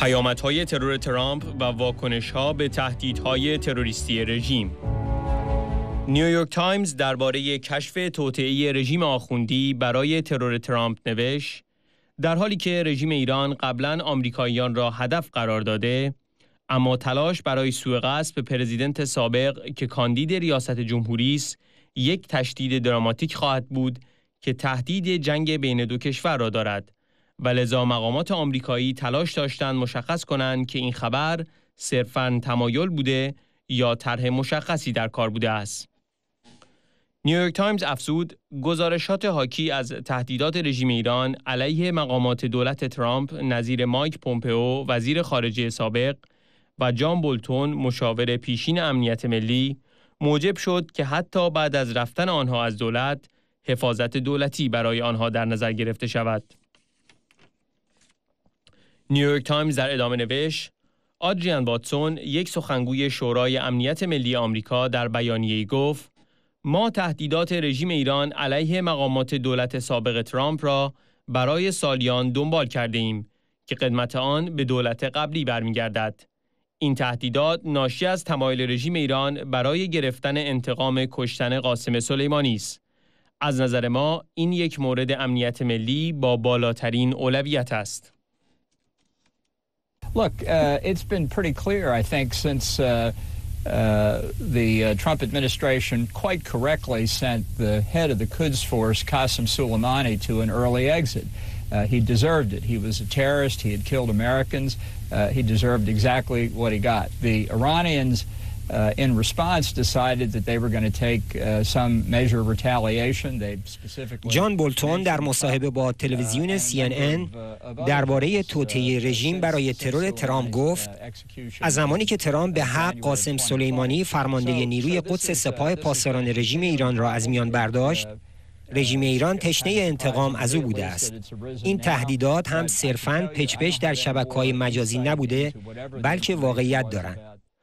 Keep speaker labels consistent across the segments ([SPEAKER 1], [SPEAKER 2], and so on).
[SPEAKER 1] پیامدهای ترور ترامپ و واکنش‌ها به تهدیدهای تروریستی رژیم. نیویورک تایمز درباره کشف توطئه رژیم آخوندی برای ترور ترامپ نوشت: در حالی که رژیم ایران قبلاً آمریکاییان را هدف قرار داده، اما تلاش برای سوء قصد به پرزیدنت سابق که کاندید ریاست جمهوری است، یک تشدید دراماتیک خواهد بود که تهدید جنگ بین دو کشور را دارد و لذا مقامات آمریکایی تلاش داشتند مشخص کنند که این خبر صرفاً تمایل بوده یا طرح مشخصی در کار بوده است. نیویورک تایمز افزود: گزارشات حاکی از تهدیدات رژیم ایران علیه مقامات دولت ترامپ نظیر مایک پومپئو وزیر خارجه سابق و جان بولتون مشاور پیشین امنیت ملی موجب شد که حتی بعد از رفتن آنها از دولت، حفاظت دولتی برای آنها در نظر گرفته شود. نیویورک تایمز در ادامه نوشت: آدریان واتسون، یک سخنگوی شورای امنیت ملی آمریکا، در بیانیه‌ای گفت: ما تهدیدات رژیم ایران علیه مقامات دولت سابق ترامپ را برای سالیان دنبال کرده ایم که قدمت آن به دولت قبلی برمیگردد. این تهدیدات ناشی از تمایل رژیم ایران برای گرفتن انتقام کشتن قاسم سلیمانی است. از نظر ما این یک مورد امنیت ملی با بالاترین اولویت است.
[SPEAKER 2] Look, it's been pretty clear, I think, since the Trump administration quite correctly sent the head of the Quds Force, Qasem Soleimani, to an early exit. He deserved it. He was a terrorist. He had killed Americans. He deserved exactly what he got. The Iranians, in response, decided that they were going to take some measure of retaliation. They specifically
[SPEAKER 3] جان بولتون در مصاحبه با تلویزیون CNN درباره توطئه رژیم برای ترور ترامپ گفت: از زمانی که ترامپ به حق قاسم سلیمانی فرمانده نیروی قدس سپاه پاسداران رژیم ایران را از میان برداشت، رژیم ایران تشنه انتقام از او بوده است. این تهدیدات هم صرفاً پچ‌پچ در شبکه‌های مجازی نبوده، بلکه واقعیت دارند.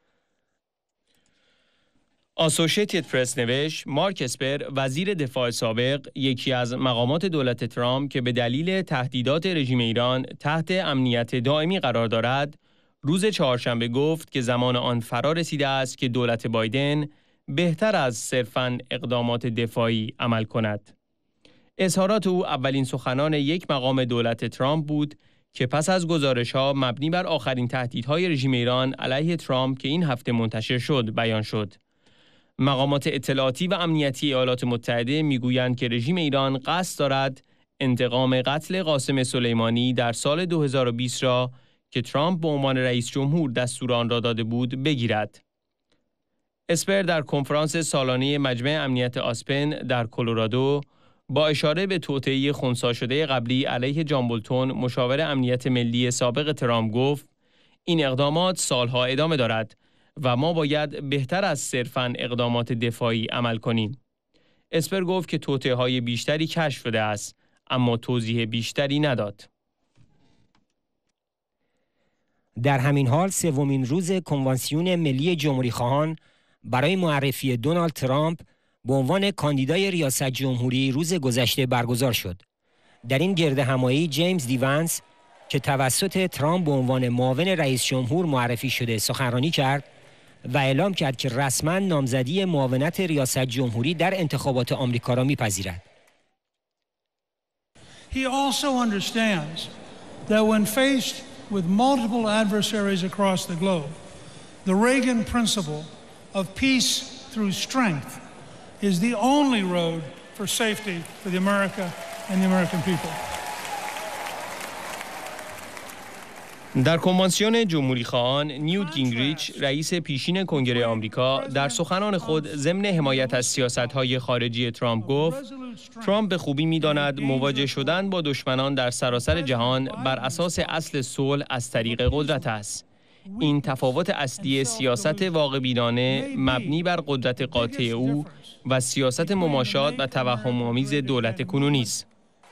[SPEAKER 1] آسوشیتد پرس نوشت: مارک اسپر، وزیر دفاع سابق، یکی از مقامات دولت ترامپ که به دلیل تهدیدات رژیم ایران تحت امنیت دائمی قرار دارد، روز چهارشنبه گفت که زمان آن فرا رسیده است که دولت بایدن بهتر از صرفاً اقدامات دفاعی عمل کند. اظهارات او اولین سخنان یک مقام دولت ترامپ بود که پس از گزارش‌ها مبنی بر آخرین تهدیدهای رژیم ایران علیه ترامپ که این هفته منتشر شد بیان شد. مقامات اطلاعاتی و امنیتی ایالات متحده میگویند که رژیم ایران قصد دارد انتقام قتل قاسم سلیمانی در سال 2020 را که ترامپ به عنوان رئیس جمهور دستور آن را داده بود بگیرد. اسپر در کنفرانس سالانه مجمع امنیت آسپن در کلرادو با اشاره به توطئه خنثی شده قبلی علیه جان بولتون مشاور امنیت ملی سابق ترامپ گفت: این اقدامات سالها ادامه دارد و ما باید بهتر از صرفاً اقدامات دفاعی عمل کنیم. اسپر گفت که توطئه‌های بیشتری کشف شده است، اما توضیح بیشتری نداد.
[SPEAKER 3] در همین حال سومین روز کنوانسیون ملی جمهوری‌خواهان برای معرفی دونالد ترامپ به عنوان کاندیدای ریاست جمهوری روز گذشته برگزار شد. در این گردهمایی جیمز دیونز که توسط ترامپ به عنوان معاون رئیس جمهور معرفی شده سخنرانی کرد و اعلام کرد که رسما نامزدی معاونت ریاست جمهوری در انتخابات آمریکا را می‌پذیرد.
[SPEAKER 4] He also understands that when faced with multiple adversaries across the globe, the Reagan principle of peace through strength is the only road for safety for the America and the American people.
[SPEAKER 1] در کنوانسیون جمهوری‌خواهان، نیوت گینگریچ، رئیس پیشین کنگره آمریکا، در سخنان خود ضمن حمایت از سیاست‌های خارجی ترامپ گفت: ترامپ به خوبی می‌داند مواجه شدن با دشمنان در سراسر جهان بر اساس اصل صلح از طریق قدرت است. این تفاوت اصلی سیاست واقع‌بینانه مبنی بر قدرت قاطع او و سیاست مماشات و توهم‌آمیز دولت کنونی است.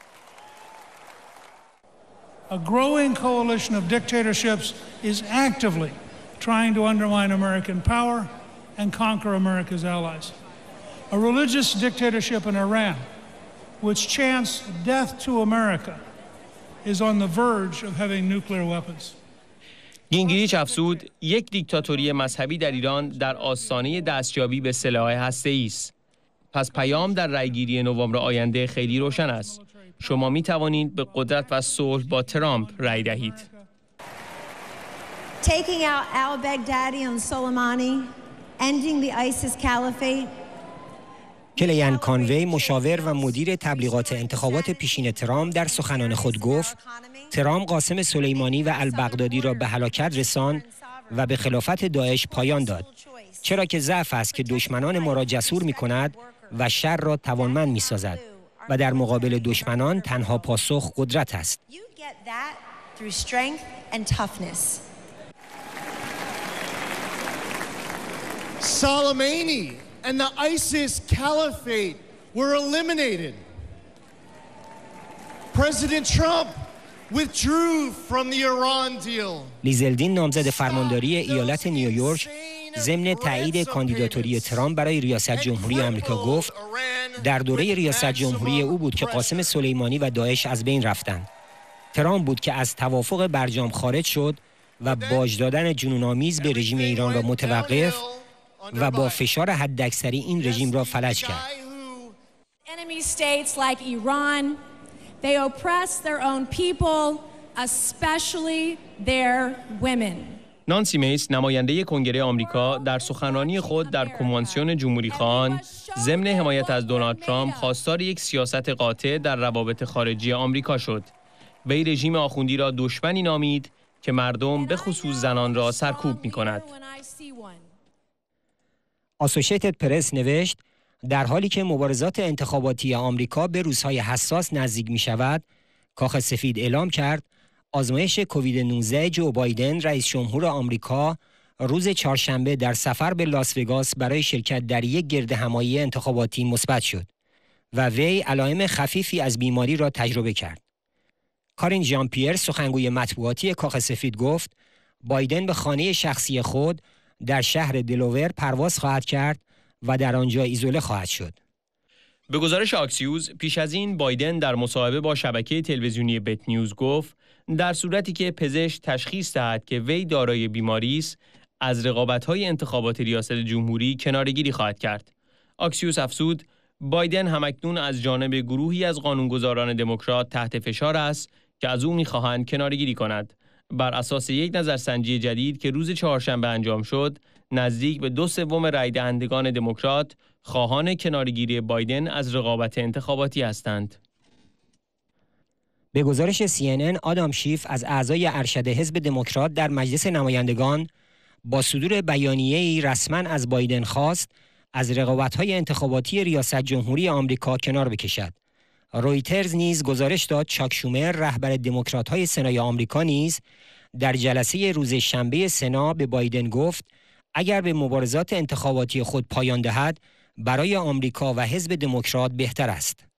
[SPEAKER 4] A growing coalition of dictatorships is actively trying to undermine American power and conquer America's allies. A religious dictatorship in Iran, which chants death to America, is on the verge of having nuclear weapons.
[SPEAKER 1] گینگریچ افزود یک دیکتاتوری مذهبی در ایران در آستانه دستیابی به سلاح هسته‌ای است. پس پیام در رأیگیری نوامبر آینده خیلی روشن است. شما می توانید به قدرت و صلح با ترامپ رأی دهید.
[SPEAKER 5] Taking out al-Baghdadi and Soleimani, ending the ISIS caliphate.
[SPEAKER 3] کلیان کانوی مشاور و مدیر تبلیغات انتخابات پیشین ترامپ در سخنان خود گفت ترامپ قاسم سلیمانی و البغدادی را به هلاکت رساند و به خلافت داعش پایان داد، چرا که ضعف است که دشمنان ما را جسور می کند و شر را توانمند می سازد و در مقابل دشمنان تنها پاسخ قدرت است.
[SPEAKER 6] Soleimani and the ISIS caliphate were eliminated. President Trump withdrew from the Iran deal.
[SPEAKER 3] لیزلدین نامزد فرمانداری ایالت نیویورک ضمن تایید کاندیداتوری ترامپ برای ریاست جمهوری آمریکا گفت در دوره ریاست جمهوری او بود که قاسم سلیمانی و داعش از بین رفتند. ترامپ بود که از توافق برجام خارج شد و باج دادن جنون‌آمیز به رژیم ایران را متوقف و با فشار حداکثری این رژیم را فلج کرد.
[SPEAKER 7] Enemy states like Iran, they oppress their own people, especially their women.
[SPEAKER 1] نانسی میس نماینده کنگره آمریکا در سخنرانی خود در کنوانسیون جمهوری‌خواهان ضمن حمایت از دونالد ترامپ خواستار یک سیاست قاطع در روابط خارجی آمریکا شد. وی رژیم آخوندی را دشمنی نامید که مردم به خصوص زنان را سرکوب می‌کند.
[SPEAKER 3] آسوشیتد پرس نوشت در حالی که مبارزات انتخاباتی آمریکا به روزهای حساس نزدیک می شود، کاخ سفید اعلام کرد آزمایش کووید 19 جو بایدن رئیس جمهور آمریکا روز چهارشنبه در سفر به لاس وگاس برای شرکت در یک گردهمایی انتخاباتی مثبت شد و وی علائم خفیفی از بیماری را تجربه کرد. کارین ژان پیر سخنگوی مطبوعاتی کاخ سفید گفت بایدن به خانه شخصی خود در شهر دلوور پرواز خواهد کرد و در آنجا ایزوله خواهد شد.
[SPEAKER 1] به گزارش آکسیوز پیش از این بایدن در مصاحبه با شبکه تلویزیونی بت نیوز گفت در صورتی که پزشک تشخیص دهد که وی دارای بیماری است از رقابت‌های انتخابات ریاست جمهوری کناره‌گیری خواهد کرد. آکسیوس افزود بایدن همکنون از جانب گروهی از قانونگذاران دموکرات تحت فشار است که از او می‌خواهند کناره‌گیری کند. بر اساس یک نظرسنجی جدید که روز چهارشنبه انجام شد، نزدیک به 2/3 رای دهندگان دموکرات خواهان کناره‌گیری بایدن از رقابت انتخاباتی هستند.
[SPEAKER 3] به گزارش CNN آدام شیف از اعضای ارشد حزب دموکرات در مجلس نمایندگان با صدور بیانیه‌ای رسما از بایدن خواست از رقابت‌های انتخاباتی ریاست جمهوری آمریکا کنار بکشد. رویترز نیز گزارش داد چاک شومر رهبر دموکرات‌های سنای آمریکا نیز در جلسه روز شنبه سنا به بایدن گفت اگر به مبارزات انتخاباتی خود پایان دهد برای آمریکا و حزب دموکرات بهتر است.